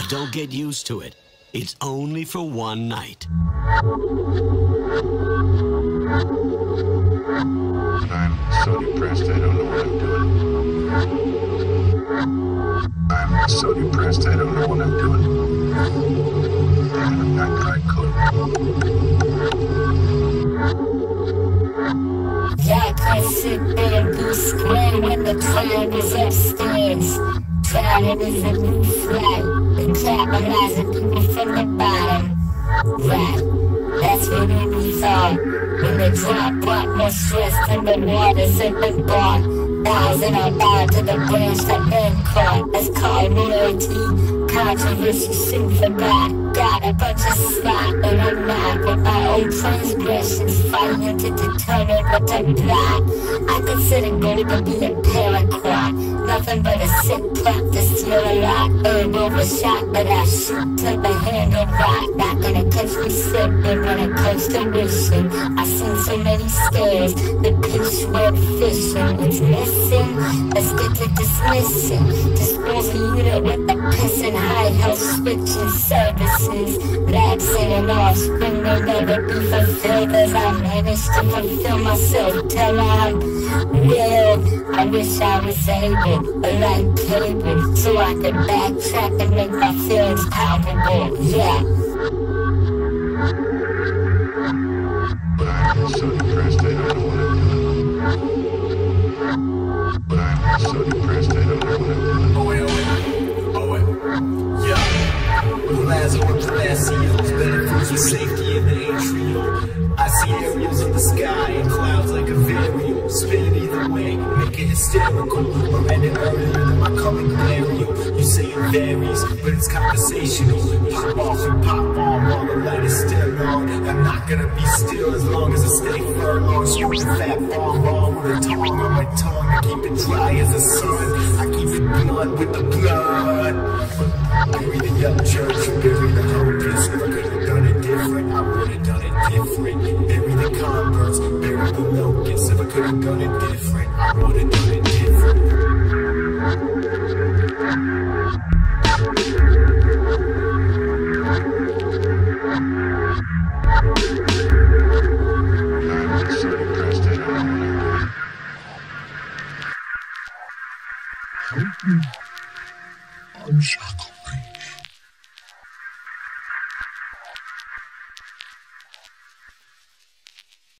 don't get used to it. It's only for one night. I'm so depressed I don't know what I'm doing. I'm so depressed I don't know what I'm doing. I've not got a clue. Y'all can sit there and be square when the train is upstairs. Drowning is a new flight. The capitalizing people from the bottom. Right, that's what we thought. When the drop brought more stress than the waters in the bar. Thousand are bound to the branch that been caught. That's called loyalty. Controversy soon forgot. Got a bunch of slot and I'm not with my own transgressions, fighting to determine what to block. I consider gold to be a paraquat. Nothing but a sick plot to steal a lot. Herb overshot, but I shoot till the handle rot. Not gonna catch me slipping when it comes to wishing. I've seen so many scares, the pitch web fishing. It's missing, let's get to dismissing. Dispose the unit with the piss and high health switching services. Labs saying offspring will never be fulfilled as I managed to fulfill myself till I'm will. I wish I was able, like cable, so I could backtrack and make my feelings palpable, yeah. But I'm so depressed I don't know what I'm doing. But I'm so depressed I don't know what I'm doing. Oh wait, yeah. Lazo and Palacios, better foods with safety in the atrium. I see aerials in the sky and clouds like a variable. Spin either way, make it hysterical. Or end it earlier than my coming glario. You say it varies, but it's conversational. Pop off and pop on while the light is still on. I'm not gonna be still as long as I stay furlong. Smoking fat bomb with a tongue on my tongue. I keep it dry as the sun. I keep it blunt with the blood. Bury the young church, bury the hopeless. If I could've done it different, I would've done it different. Bury the converts, bury the locusts. If I could've done it different, I would've done it different. I'm so depressed I don't know what I'm doing. Help me. I'm shut